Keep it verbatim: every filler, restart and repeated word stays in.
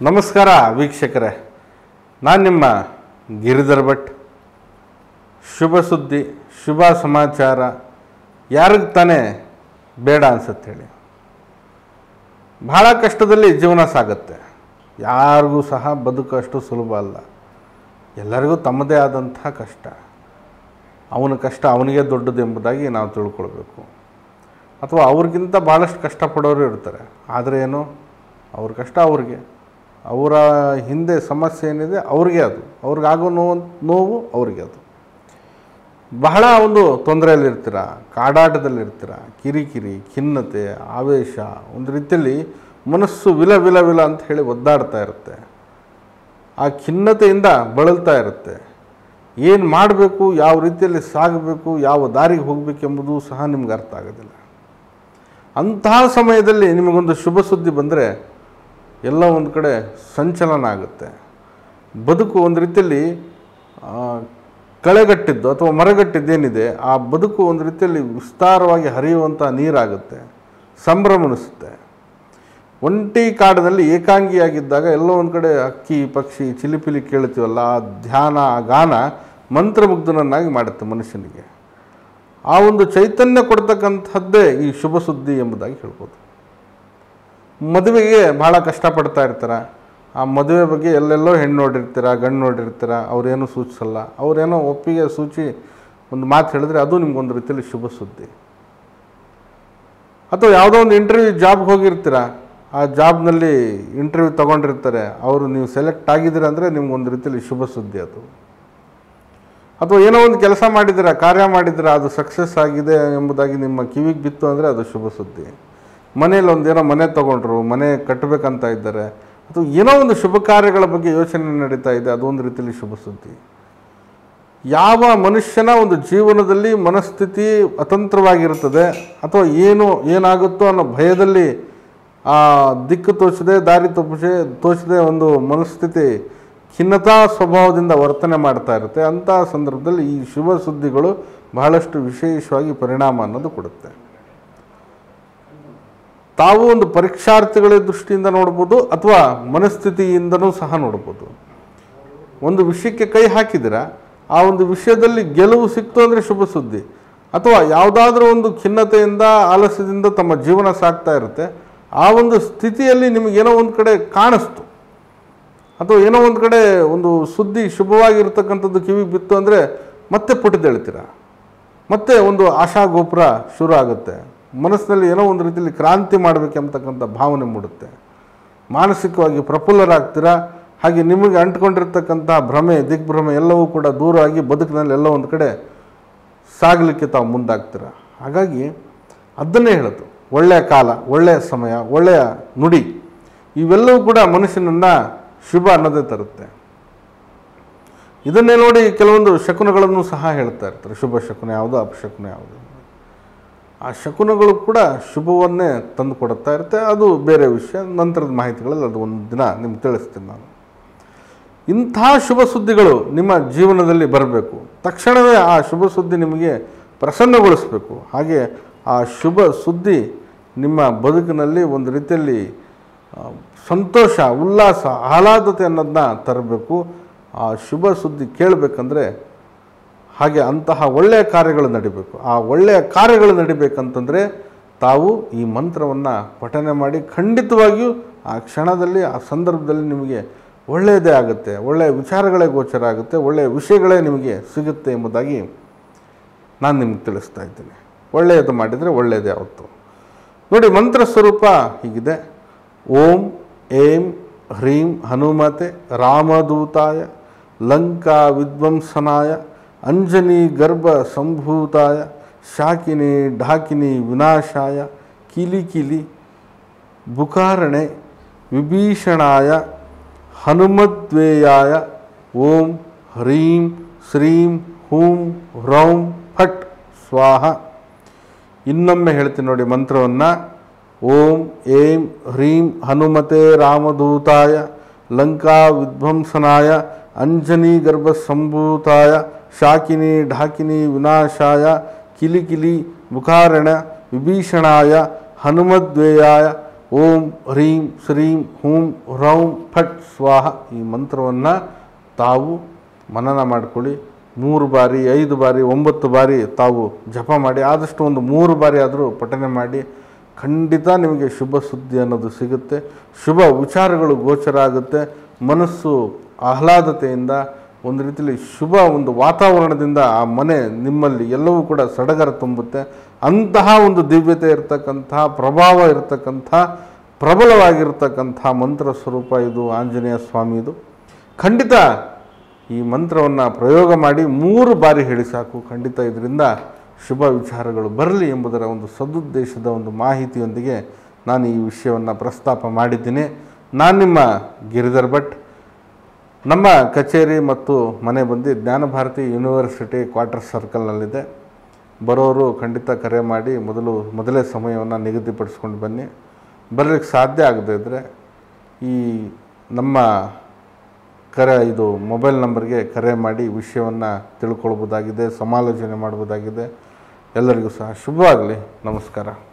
ನಮಸ್ಕಾರ ವೀಕ್ಷಕರೇ, ನಾನು ನಿಮ್ಮ ಗಿರಿಧರ್ ಭಟ್. ಶುಭ ಸುದ್ದಿ, ಶುಭ ಸಮಾಚಾರ ಯಾರಿಗೆ ತಾನೇ ಬೇಡ ಅನ್ಸುತ್ತೆ ಹೇಳಿ. ಬಹಳ ಕಷ್ಟದಲ್ಲಿ ಜೀವನ ಸಾಗುತ್ತೆ. ಯಾರಿಗೂ ಸಹ ಬದುಕು ಅಷ್ಟು ಸುಲಭ ಅಲ್ಲ. ಎಲ್ಲರಿಗೂ ತಮ್ಮದೇ ಆದಂಥ ಕಷ್ಟ. ಅವನ ಕಷ್ಟ ಅವನಿಗೆ ದೊಡ್ಡದು ಎಂಬುದಾಗಿ ನಾವು ತಿಳ್ಕೊಳ್ಬೇಕು. ಅಥವಾ ಅವ್ರಿಗಿಂತ ಭಾಳಷ್ಟು ಕಷ್ಟಪಡೋರು ಇರ್ತಾರೆ. ಆದರೆ ಏನು, ಅವ್ರ ಕಷ್ಟ ಅವ್ರಿಗೆ, ಅವರ ಹಿಂದೆ ಸಮಸ್ಯೆ ಏನಿದೆ ಅವ್ರಿಗೆ, ಅದು ಅವ್ರಿಗಾಗೋ ನೋವು ನೋವು ಅವ್ರಿಗೆ. ಅದು ಬಹಳ ಒಂದು ತೊಂದರೆಯಲ್ಲಿರ್ತೀರ, ಕಾಡಾಟದಲ್ಲಿರ್ತೀರ, ಕಿರಿಕಿರಿ, ಖಿನ್ನತೆ, ಆವೇಶ, ಒಂದು ರೀತಿಯಲ್ಲಿ ಮನಸ್ಸು ವಿಲ ವಿಲ ವಿಲ ಅಂತ ಹೇಳಿ ಒದ್ದಾಡ್ತಾ ಇರುತ್ತೆ. ಆ ಖಿನ್ನತೆಯಿಂದ ಬಳಲ್ತಾ ಇರುತ್ತೆ. ಏನು ಮಾಡಬೇಕು, ಯಾವ ರೀತಿಯಲ್ಲಿ ಸಾಗಬೇಕು, ಯಾವ ದಾರಿಗೆ ಹೋಗಬೇಕೆಂಬುದು ಸಹ ನಿಮ್ಗೆ ಅರ್ಥ ಆಗೋದಿಲ್ಲ. ಅಂತಹ ಸಮಯದಲ್ಲಿ ನಿಮಗೊಂದು ಶುಭ ಸುದ್ದಿ ಬಂದರೆ ಎಲ್ಲ ಒಂದು ಕಡೆ ಸಂಚಲನ ಆಗುತ್ತೆ. ಬದುಕು ಒಂದು ರೀತಿಯಲ್ಲಿ ಕಳೆಗಟ್ಟಿದ್ದು ಅಥವಾ ಮರಗಟ್ಟಿದ್ದೇನಿದೆ ಆ ಬದುಕು ಒಂದು ರೀತಿಯಲ್ಲಿ ವಿಸ್ತಾರವಾಗಿ ಹರಿಯುವಂಥ ನೀರಾಗುತ್ತೆ, ಸಂಭ್ರಮಿಸುತ್ತೆ. ಒಂಟಿ ಕಾಡಿನಲ್ಲಿ ಏಕಾಂಗಿಯಾಗಿದ್ದಾಗ ಎಲ್ಲೋ ಒಂದು ಕಡೆ ಅಕ್ಕಿ ಪಕ್ಷಿ ಚಿಲಿಪಿಲಿ ಕೇಳ್ತೀವಲ್ಲ, ಆ ಧ್ಯಾನ, ಆ ಗಾನ ಮಂತ್ರಮುಗ್ಧನನ್ನಾಗಿ ಮಾಡುತ್ತೆ ಮನುಷ್ಯನಿಗೆ. ಆ ಒಂದು ಚೈತನ್ಯ ಕೊಡ್ತಕ್ಕಂಥದ್ದೇ ಈ ಶುಭ ಸುದ್ದಿ ಎಂಬುದಾಗಿ ಹೇಳ್ಬೋದು. ಮದುವೆಗೆ ಭಾಳ ಕಷ್ಟಪಡ್ತಾ ಇರ್ತಾರೆ. ಆ ಮದುವೆ ಬಗ್ಗೆ ಎಲ್ಲೆಲ್ಲೋ ಹೆಣ್ಣು ನೋಡಿರ್ತೀರ, ಗಂಡು ನೋಡಿರ್ತೀರ, ಅವರೇನು ಸೂಚಿಸಲ್ಲ. ಅವರೇನೋ ಒಪ್ಪಿಗೆ ಸೂಚಿ ಒಂದು ಮಾತು ಹೇಳಿದ್ರೆ ಅದು ನಿಮ್ಗೊಂದು ರೀತಿಯಲ್ಲಿ ಶುಭ ಸುದ್ದಿ. ಅಥವಾ ಯಾವುದೋ ಒಂದು ಇಂಟರ್ವ್ಯೂ ಜಾಬ್ಗೆ ಹೋಗಿರ್ತೀರ, ಆ ಜಾಬ್ನಲ್ಲಿ ಇಂಟರ್ವ್ಯೂ ತೊಗೊಂಡಿರ್ತಾರೆ, ಅವರು ನೀವು ಸೆಲೆಕ್ಟ್ ಆಗಿದ್ದೀರ ಅಂದರೆ ನಿಮ್ಗೊಂದು ರೀತಿಯಲ್ಲಿ ಶುಭ ಸುದ್ದಿ ಅದು. ಅಥವಾ ಏನೋ ಒಂದು ಕೆಲಸ ಮಾಡಿದ್ದೀರ, ಕಾರ್ಯ ಮಾಡಿದ್ದೀರ, ಅದು ಸಕ್ಸಸ್ ಆಗಿದೆ ಎಂಬುದಾಗಿ ನಿಮ್ಮ ಕಿವಿಗೆ ಬಿತ್ತು ಅಂದರೆ ಅದು ಶುಭ ಸುದ್ದಿ. ಮನೇಲಿ ಒಂದೇನೋ ಮನೆ ತೊಗೊಂಡ್ರು, ಮನೆ ಕಟ್ಟಬೇಕಂತ ಇದ್ದಾರೆ, ಅಥವಾ ಏನೋ ಒಂದು ಶುಭ ಕಾರ್ಯಗಳ ಬಗ್ಗೆ ಯೋಚನೆ ನಡೀತಾ ಇದೆ, ಅದೊಂದು ರೀತಿಯಲ್ಲಿ ಶುಭ ಸುದ್ದಿ. ಯಾವ ಮನುಷ್ಯನ ಒಂದು ಜೀವನದಲ್ಲಿ ಮನಸ್ಥಿತಿ ಅತಂತ್ರವಾಗಿರುತ್ತದೆ, ಅಥವಾ ಏನು ಏನಾಗುತ್ತೋ ಅನ್ನೋ ಭಯದಲ್ಲಿ ಆ ದಿಕ್ಕು ತೋಚದೆ, ದಾರಿ ತೋಚೆ ತೋಚದೆ ಒಂದು ಮನಸ್ಥಿತಿ ಖಿನ್ನತಾ ಸ್ವಭಾವದಿಂದ ವರ್ತನೆ ಮಾಡ್ತಾ ಇರುತ್ತೆ. ಅಂತಹ ಸಂದರ್ಭದಲ್ಲಿ ಈ ಶುಭ ಸುದ್ದಿಗಳು ಬಹಳಷ್ಟು ವಿಶೇಷವಾಗಿ ಪರಿಣಾಮ ಅನ್ನೋದು ಕೊಡುತ್ತೆ. ತಾವು ಒಂದು ಪರೀಕ್ಷಾರ್ಥಿಗಳ ದೃಷ್ಟಿಯಿಂದ ನೋಡ್ಬೋದು, ಅಥವಾ ಮನಸ್ಥಿತಿಯಿಂದನೂ ಸಹ ನೋಡ್ಬೋದು. ಒಂದು ವಿಷಯಕ್ಕೆ ಕೈ ಹಾಕಿದಿರ, ಆ ಒಂದು ವಿಷಯದಲ್ಲಿ ಗೆಲುವು ಸಿಕ್ತು ಅಂದರೆ ಶುಭ ಸುದ್ದಿ. ಅಥವಾ ಯಾವುದಾದ್ರೂ ಒಂದು ಖಿನ್ನತೆಯಿಂದ, ಆಲಸ್ಯದಿಂದ ತಮ್ಮ ಜೀವನ ಸಾಗ್ತಾ ಇರುತ್ತೆ, ಆ ಒಂದು ಸ್ಥಿತಿಯಲ್ಲಿ ನಿಮಗೇನೋ ಒಂದು ಕಡೆ ಕಾಣಿಸ್ತು, ಅಥವಾ ಏನೋ ಒಂದು ಕಡೆ ಒಂದು ಸುದ್ದಿ ಶುಭವಾಗಿರ್ತಕ್ಕಂಥದ್ದು ಕಿವಿಗೆ ಬಿತ್ತು ಅಂದರೆ ಮತ್ತೆ ಪುಟಿದೇಳ್ತೀರ, ಮತ್ತೆ ಒಂದು ಆಶಾ ಗೋಪುರ ಶುರು ಆಗುತ್ತೆ. ಮನಸ್ಸಿನಲ್ಲಿ ಏನೋ ಒಂದು ರೀತಿಯಲ್ಲಿ ಕ್ರಾಂತಿ ಮಾಡಬೇಕೆಂಬತಕ್ಕಂಥ ಭಾವನೆ ಮೂಡುತ್ತೆ. ಮಾನಸಿಕವಾಗಿ ಪ್ರಫುಲ್ಲರಾಗ್ತೀರ. ಹಾಗೆ ನಿಮಗೆ ಅಂಟ್ಕೊಂಡಿರ್ತಕ್ಕಂಥ ಭ್ರಮೆ, ದಿಗ್ಭ್ರಮೆ ಎಲ್ಲವೂ ಕೂಡ ದೂರ ಆಗಿ ಬದುಕಿನಲ್ಲಿ ಎಲ್ಲ ಒಂದು ಕಡೆ ಸಾಗಲಿಕ್ಕೆ ತಾವು ಮುಂದಾಗ್ತೀರ. ಹಾಗಾಗಿ ಅದನ್ನೇ ಹೇಳೋದು, ಒಳ್ಳೆಯ ಕಾಲ, ಒಳ್ಳೆಯ ಸಮಯ, ಒಳ್ಳೆಯ ನುಡಿ ಇವೆಲ್ಲವೂ ಕೂಡ ಮನುಷ್ಯನನ್ನು ಶುಭ ಅನ್ನೋದೇ ತರುತ್ತೆ. ಇದನ್ನೇ ನೋಡಿ ಕೆಲವೊಂದು ಶಕುನಗಳನ್ನು ಸಹ ಹೇಳ್ತಾ ಇರ್ತಾರೆ. ಶುಭ ಶಕುನ ಯಾವುದು, ಅಪಶಕುನ ಯಾವುದು. ಆ ಶಕುನಗಳು ಕೂಡ ಶುಭವನ್ನೇ ತಂದು ಕೊಡುತ್ತಾ ಇರುತ್ತೆ. ಅದು ಬೇರೆ ವಿಷಯ, ನಂತರದ ಮಾಹಿತಿಗಳಲ್ಲಿ ಅದು ಒಂದು ದಿನ ನಿಮ್ಗೆ ತಿಳಿಸ್ತೀನಿ ನಾನು. ಇಂಥ ಶುಭ ಸುದ್ದಿಗಳು ನಿಮ್ಮ ಜೀವನದಲ್ಲಿ ಬರಬೇಕು. ತಕ್ಷಣವೇ ಆ ಶುಭ ಸುದ್ದಿ ನಿಮಗೆ ಪ್ರಸನ್ನಗೊಳಿಸಬೇಕು. ಹಾಗೆ ಆ ಶುಭ ಸುದ್ದಿ ನಿಮ್ಮ ಬದುಕಿನಲ್ಲಿ ಒಂದು ರೀತಿಯಲ್ಲಿ ಸಂತೋಷ, ಉಲ್ಲಾಸ, ಆಹ್ಲಾದತೆ ಅನ್ನೋದನ್ನ ತರಬೇಕು. ಆ ಶುಭ ಸುದ್ದಿ ಕೇಳಬೇಕಂದ್ರೆ ಹಾಗೆ ಅಂತಹ ಒಳ್ಳೆಯ ಕಾರ್ಯಗಳು ನಡಿಬೇಕು. ಆ ಒಳ್ಳೆಯ ಕಾರ್ಯಗಳು ನಡಿಬೇಕಂತಂದರೆ ತಾವು ಈ ಮಂತ್ರವನ್ನು ಪಠನೆ ಮಾಡಿ ಖಂಡಿತವಾಗಿಯೂ ಆ ಕ್ಷಣದಲ್ಲಿ, ಆ ಸಂದರ್ಭದಲ್ಲಿ ನಿಮಗೆ ಒಳ್ಳೆಯದೇ ಆಗುತ್ತೆ, ಒಳ್ಳೆಯ ವಿಚಾರಗಳೇ ಗೋಚರ ಆಗುತ್ತೆ, ಒಳ್ಳೆಯ ವಿಷಯಗಳೇ ನಿಮಗೆ ಸಿಗುತ್ತೆ ಎಂಬುದಾಗಿ ನಾನು ನಿಮ್ಗೆ ತಿಳಿಸ್ತಾ ಇದ್ದೀನಿ. ಒಳ್ಳೆಯದು ಮಾಡಿದರೆ ಒಳ್ಳೆಯದು ಯಾವತ್ತು. ನೋಡಿ, ಮಂತ್ರ ಸ್ವರೂಪ ಹೀಗಿದೆ. ಓಂ ಏಂ ಹ್ರೀಂ ಹನುಮತೆ ರಾಮದೂತಾಯ ಲಂಕಾ ವಿಧ್ವಂಸನಾಯ ಅಂಜನಿ ಗರ್ಭ ಸಂಭೂತಾಯ ಶಾಕಿನಿ ಢಾಕಿನಿ ವಿನಾಶಾಯ ಕಿಲಿ ಕಿಲಿ ಬುಕಾರಣೆ ವಿಭೀಷಣಾಯ ಹನುಮದ್ವೇಯಾಯ ಓಂ ಹ್ರೀಂ ಶ್ರೀಂ ಹೂಂ ಹ್ರೌಂ ಫಟ್ ಸ್ವಾಹ. ಇನ್ನೊಮ್ಮೆ ಹೇಳ್ತೀನಿ ನೋಡಿ ಮಂತ್ರವನ್ನು. ಓಂ ಏಂ ಹ್ರೀಂ ಹನುಮತೆ ರಾಮದೂತಾಯ ಲಂಕಾ ವಿಧ್ವಂಸನಾಯ ಅಂಜನಿ ಗರ್ಭ ಸಂಭೂತಾಯ ಶಾಕಿನಿ ಢಾಕಿನಿ ವಿನಾಶಾಯ ಕಿಲಿ ಕಿಲಿ ಬುಕಾರಣ ವಿಭೀಷಣಾಯ ಹನುಮದ್ವೇಯಾಯ ಓಂ ಹ್ರೀಂ ಶ್ರೀಂ ಹೂಂ ಹ್ರೌಂ ಫಟ್ ಸ್ವಾಹ ಈ ಮಂತ್ರವನ್ನು ತಾವು ಮನನ ಮಾಡಿಕೊಳ್ಳಿ. ಮೂರು ಬಾರಿ, ಐದು ಬಾರಿ, ಒಂಬತ್ತು ಬಾರಿ ತಾವು ಜಪ ಮಾಡಿ, ಆದಷ್ಟು ಒಂದು ಮೂರು ಬಾರಿ ಆದರೂ ಪಠನೆ ಮಾಡಿ. ಖಂಡಿತ ನಿಮಗೆ ಶುಭ ಸುದ್ದಿ ಅನ್ನೋದು ಸಿಗುತ್ತೆ. ಶುಭ ವಿಚಾರಗಳು ಗೋಚರ ಆಗುತ್ತೆ. ಮನಸ್ಸು ಆಹ್ಲಾದತೆಯಿಂದ, ಒಂದು ರೀತಿಯಲ್ಲಿ ಶುಭ ಒಂದು ವಾತಾವರಣದಿಂದ ಆ ಮನೆ ನಿಮ್ಮಲ್ಲಿ ಎಲ್ಲವೂ ಕೂಡ ಸಡಗರ ತುಂಬುತ್ತೆ. ಅಂತಹ ಒಂದು ದಿವ್ಯತೆ ಇರತಕ್ಕಂತಹ, ಪ್ರಭಾವ ಇರತಕ್ಕಂಥ, ಪ್ರಬಲವಾಗಿರ್ತಕ್ಕಂಥ ಮಂತ್ರ ಸ್ವರೂಪ ಇದು ಆಂಜನೇಯ ಸ್ವಾಮಿದು. ಖಂಡಿತ ಈ ಮಂತ್ರವನ್ನು ಪ್ರಯೋಗ ಮಾಡಿ ಮೂರು ಬಾರಿ ಹೇಳಿ ಸಾಕು. ಖಂಡಿತ ಇದರಿಂದ ಶುಭ ವಿಚಾರಗಳು ಬರಲಿ ಎಂಬುದರ ಒಂದು ಸದುದ್ದೇಶದ ಒಂದು ಮಾಹಿತಿಯೊಂದಿಗೆ ನಾನು ಈ ವಿಷಯವನ್ನು ಪ್ರಸ್ತಾಪ ಮಾಡಿದ್ದೀನಿ. ನಾನು ನಿಮ್ಮ ಗಿರಿಧರ್ ಭಟ್. ನಮ್ಮ ಕಚೇರಿ ಮತ್ತು ಮನೆ ಬಂದು ಜ್ಞಾನಭಾರತಿ ಯೂನಿವರ್ಸಿಟಿ ಕ್ವಾರ್ಟರ್ ಸರ್ಕಲ್ನಲ್ಲಿದೆ. ಬರೋರು ಖಂಡಿತ ಕರೆ ಮಾಡಿ ಮೊದಲು ಮೊದಲೇ ಸಮಯವನ್ನು ನಿಗದಿಪಡಿಸ್ಕೊಂಡು ಬನ್ನಿ. ಬರಲಿಕ್ಕೆ ಸಾಧ್ಯ ಆಗದೇ ಇದ್ದರೆ ಈ ನಮ್ಮ ಕರೆ ಇದು ಮೊಬೈಲ್ ನಂಬರ್ಗೆ ಕರೆ ಮಾಡಿ ವಿಷಯವನ್ನು ತಿಳ್ಕೊಳ್ಬೋದಾಗಿದೆ, ಸಮಾಲೋಚನೆ ಮಾಡ್ಬೋದಾಗಿದೆ. ಎಲ್ಲರಿಗೂ ಸಹ ಶುಭವಾಗಲಿ. ನಮಸ್ಕಾರ.